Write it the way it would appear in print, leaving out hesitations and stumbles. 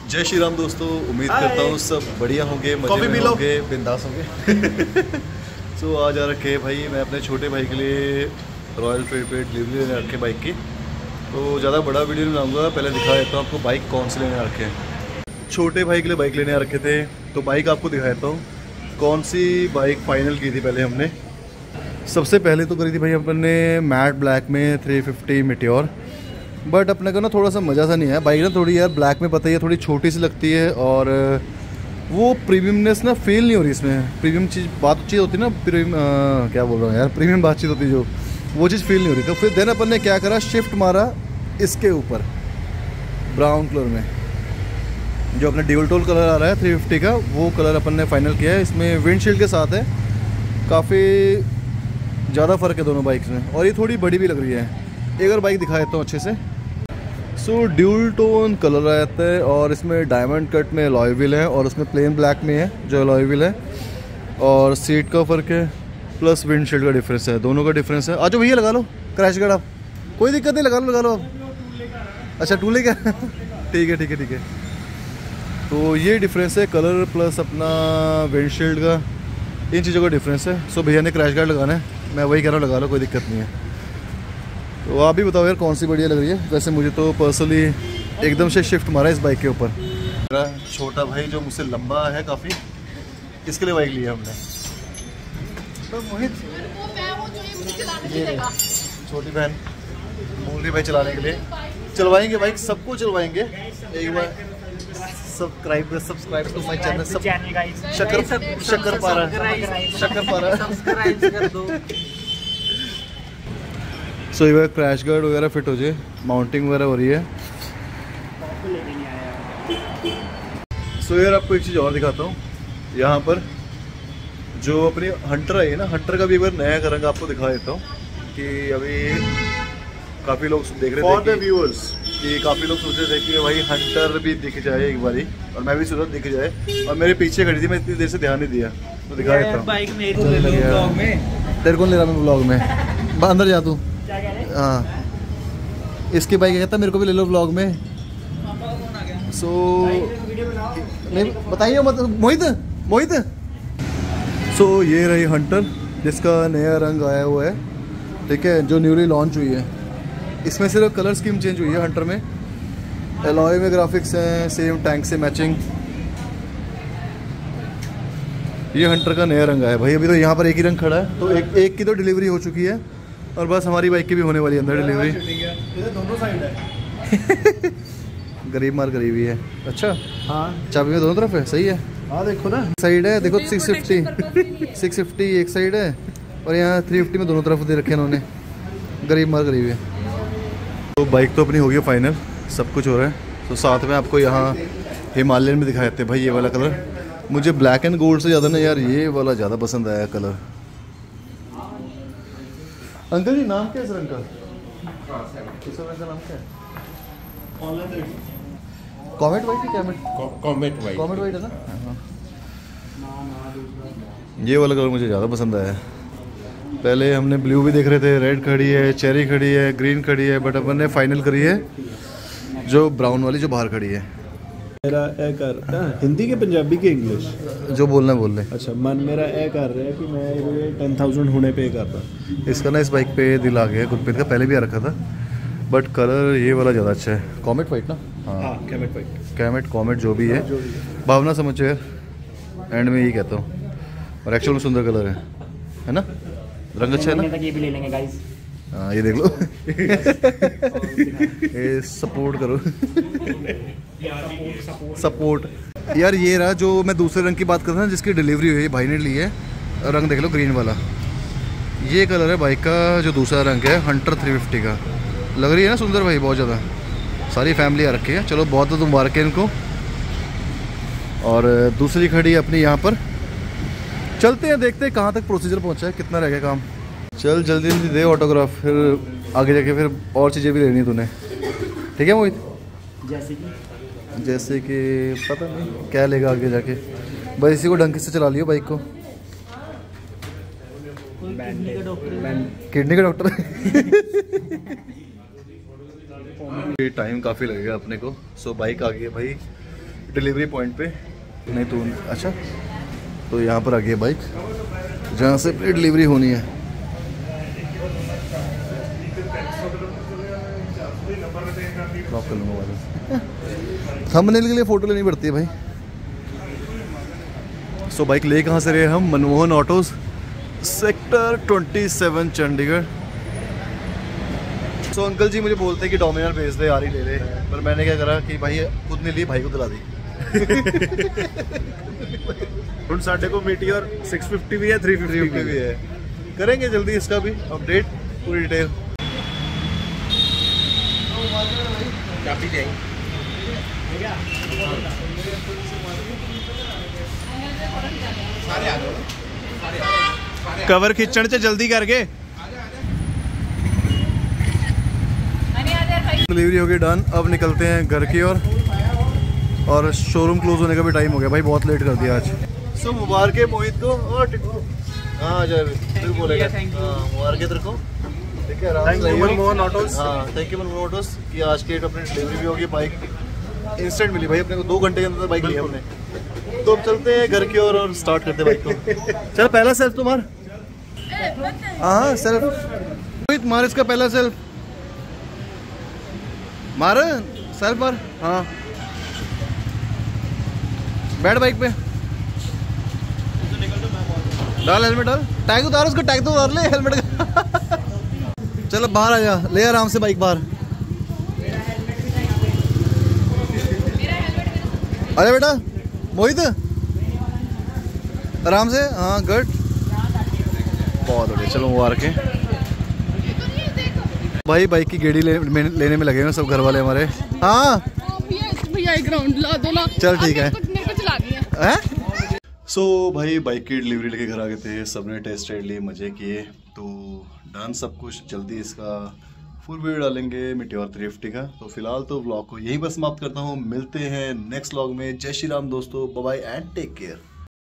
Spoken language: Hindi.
जय श्री राम दोस्तों, उम्मीद करता हूँ सब बढ़िया होंगे, मजे में होंगे, बिंदास होंगे। सो आज आ रखे भाई मैं अपने छोटे भाई के लिए रॉयल एनफील्ड पे डिलीवरी लेने रखे बाइक की। तो ज़्यादा बड़ा वीडियो नहीं बनाऊंगा, पहले दिखा देता हूँ आपको बाइक कौन सी लेने रखे हैं। छोटे भाई के लिए बाइक लेने आ रखे थे, तो बाइक आपको दिखा देता हूँ कौन सी बाइक फाइनल की थी। पहले हमने सबसे पहले तो करी थी भाई अपन ने मैट ब्लैक में 350 मीटियोर, बट अपने को ना थोड़ा सा मज़ा सा नहीं है। बाइक ना थोड़ी यार ब्लैक में पता ही है थोड़ी छोटी सी लगती है और वो प्रीमियमनेस ना फील नहीं हो रही इसमें। प्रीमियम चीज़ होती है ना, क्या बोल रहा हूँ यार, प्रीमियम बातचीत होती है जो, वो चीज़ फील नहीं हो रही। तो फिर देन अपन ने क्या करा, शिफ्ट मारा इसके ऊपर ब्राउन कलर में, जो अपना ड्यूल टोन कलर आ रहा है 350 का, वो कलर अपन ने फाइनल किया है। इसमें विंडशील्ड के साथ है, काफ़ी ज़्यादा फ़र्क है दोनों बाइक्स में, और ये थोड़ी बड़ी भी लग रही है। एक और बाइक दिखा देता हूँ अच्छे से। सो ड्यूल टोन कलर रहता है और इसमें डायमंड कट में अलॉय व्हील है और उसमें प्लेन ब्लैक में है जो अलॉय व्हील है, और सीट का फ़र्क है प्लस विंडशील्ड का डिफरेंस है, दोनों का डिफरेंस है। आज भैया लगा लो क्रैश गार्ड, आप कोई दिक्कत नहीं, लगा लो आप। अच्छा टूल है क्या? ठीक है। तो ये डिफरेंस है कलर प्लस अपना विंडशील्ड का, इन चीज़ों का डिफरेंस है। सो भैया ने क्रैश गार्ड लगाना है, मैं वही कह रहा हूँ लगा लो, कोई दिक्कत नहीं है। तो आप भी बताओ यार कौन सी बढ़िया लग रही है। वैसे मुझे तो पर्सनली एकदम से शिफ्ट मारा इस बाइक के ऊपर। मेरा छोटा भाई जो मुझसे लंबा है काफ़ी, इसके लिए बाइक लिया हमने। तो मोहित छोटी बहन बोल रही भाई चलाने के लिए, चलवाएंगे बाइक, सबको चलवाएंगे। एक बार सब्सक्राइब टू माय चैनल, शक्कर पारा कर दो। सो ये क्रैश गार्ड वगैरह फिट हो जाए, माउंटिंग वगैरह हो रही है। सो यार आपको एक चीज़ और दिखाता हूँ, यहाँ पर जो अपनी हंटर आई है ना, हंटर का भी एक बार नया रंग आपको दिखा देता हूँ। कि अभी काफ़ी लोग देख रहे थे व्यूअर्स कि काफ़ी लोग सोच रहे थे कि भाई हंटर भी दिख जाए एक बारी, और मैं भी सोचा दिख जाए, और मेरे पीछे खड़ी थी, मैं इतनी देर से ध्यान नहीं दिया। तो दिखा देता हूँ, तेरे को ले रहा मैं ब्लॉग में, अंदर जा तू। हाँ इसकी बाइक कहता मेरे को भी ले लो ब्लॉग में। सो नहीं बताइए मत मोहित। सो ये रही हंटर जिसका नया रंग आया हुआ है, ठीक है, जो न्यूली लॉन्च हुई है। इसमें सिर्फ कलर स्कीम चेंज हुई है हंटर में, एलॉय में ग्राफिक्स हैं सेम टैंक से मैचिंग। ये हंटर का नया रंग आया भाई। अभी तो यहाँ पर एक ही रंग खड़ा है, तो एक की तो डिलीवरी हो चुकी है, और बस हमारी बाइक की भी होने वाली है अंदर डिलीवरी। दोनों साइड है। गरीब मार गरीबी है। अच्छा हाँ, चाबी में दोनों तरफ है, सही है। हाँ देखो ना, साइड है देखो, 650 एक साइड है, और यहाँ 350 में दोनों तरफ दे रखे इन्होंने। गरीब मार गरीबी है। तो बाइक तो अपनी हो गई फाइनल, सब कुछ हो रहा है। तो साथ में आपको यहाँ हिमालयन में दिखाए थे भाई, ये वाला कलर मुझे ब्लैक एंड गोल्ड से ज़्यादा ना यार ये वाला ज़्यादा पसंद आया कलर। अंकल जी नाम क्या है सर अंकल? इस रंग का नाम क्या है? कॉमेट वाइट है, कॉमेट वाइट है ना। ये वाला कलर मुझे ज़्यादा पसंद आया। पहले हमने ब्लू भी देख रहे थे, रेड खड़ी है, चेरी खड़ी है, ग्रीन खड़ी है, बट अपन ने फाइनल करी है जो ब्राउन वाली जो बाहर खड़ी है। मेरा ए कर हिंदी के पंजाबी के इंग्लिश जो बोलना है बोल ले। अच्छा मन मेरा ए कर रहा है कि मैं ये 10,000 होने पे करता। इसका ना इस बाइक पे दिल आ गया गुरप्रीत का, पहले भी आ रखा था, बट कलर ये वाला ज़्यादा अच्छा है। कॉमेट वाइट ना, हाँ कैमेट वाइट, कॉमेट जो भी है, भावना समझो यार, एंड में यही कहता हूँ। और एक्चुअल में सुंदर कलर है ना, रंग अच्छा है ना। ये भी ले लेंगे गाइस। हाँ ये देख लो। ये सपोर्ट करो, सपोर्ट यार। ये रहा जो मैं दूसरे रंग की बात कर रहा था जिसकी डिलीवरी हुई है, भाई ने ली है। रंग देख लो ग्रीन वाला, ये कलर है बाइक का जो दूसरा रंग है हंटर 350 का। लग रही है ना सुंदर भाई, बहुत ज़्यादा। सारी फैमिली आ रखी है, चलो बहुत तो मुबारक है इनको। और दूसरी खड़ी है अपनी यहाँ पर, चलते हैं देखते हैं कहाँ तक प्रोसीजर पहुँचा है, कितना रह गया काम। चल जल्दी जल्दी दे ऑटोग्राफ, फिर आगे जाके फिर और चीज़ें भी लेनी तूने, ठीक है मोहित? जैसे कि पता नहीं क्या लेगा आगे जाके, बस इसी को ढंग से चला लियो बाइक को। किडनी का डॉक्टर। टाइम काफ़ी लगेगा अपने को। सो बाइक आ गई है भाई, डिलीवरी पॉइंट पे। नहीं तो अच्छा, तो यहाँ पर आ गई बाइक जहाँ से डिलीवरी होनी है। ड्रॉप कर लूँगा वाले। थंबनेल के लिए फ़ोटो लेनी पड़ती है भाई। सो बाइक ले कहाँ से रहे हम? Manmohan autos, sector 27 Chandigarh. So uncle ji मुझे बोलते हैं कि डोमिनर भेज दे, यार ही ले ले, पर मैंने क्या करा कि भाई खुद नहीं ली, भाई को दिला दी। ਹੁਣ ਸਾਡੇ को मीटियोर 650 भी है, 350 भी है। करेंगे जल्दी इसका भी अपडेट, पूरी डिटेल। कवर खिंचण च जल्दी करके। डिलीवरी हो गई डन। अब निकलते हैं घर की ओर, और शोरूम क्लोज होने का भी टाइम हो गया भाई, बहुत लेट कर दिया आज। सो मुबारक है मोहित को, और हाँ जय फिर बोलेगा। मुबारक है तेरे को, ठीक है। Thank you Manmohan autos. हाँ थैंक यू मनमोहन ऑटोज कि आज के अपनी डिलीवरी भी होगी। बाइक इंस्टेंट मिली भाई अपने को, 2 घंटे के अंदर बाइक ली हमने। तो अब चलते हैं घर की ओर और स्टार्ट करते हैं बाइक को। चल पहला सेल्फ तुम्हार। हाँ सेल्फ मोहित मार, इसका पहला सेल्फ मार, सेल्फ मार। हाँ बैठ बाइक पे, डाल हेलमेट, डाल टैग उतार, उसको टैग तो उतार ले हेलमेट का। चलो बाहर आ जा, ले आराम से बाइक बाहर। अरे बेटा मोहित आराम से, हाँ गुड, बहुत बढ़िया। चलो मुबारक है भाई। बाइक की गेड़ी लेने में लगे हैं सब घर वाले हमारे। हाँ भैया एक राउंड ला दो ना। चल ठीक है। मेरे को चलानी है। सो भाई बाइक की डिलीवरी लेके घर आ गए थे, सबने टेस्ट राइड लिए, मज़े किए, तो डन सब कुछ। जल्दी इसका फुल वीडियो डालेंगे मीटियोर 350 का। तो फिलहाल तो व्लॉग को यहीं पर समाप्त करता हूँ, मिलते हैं नेक्स्ट व्लॉग में। जय श्री राम दोस्तों, bye bye and take care.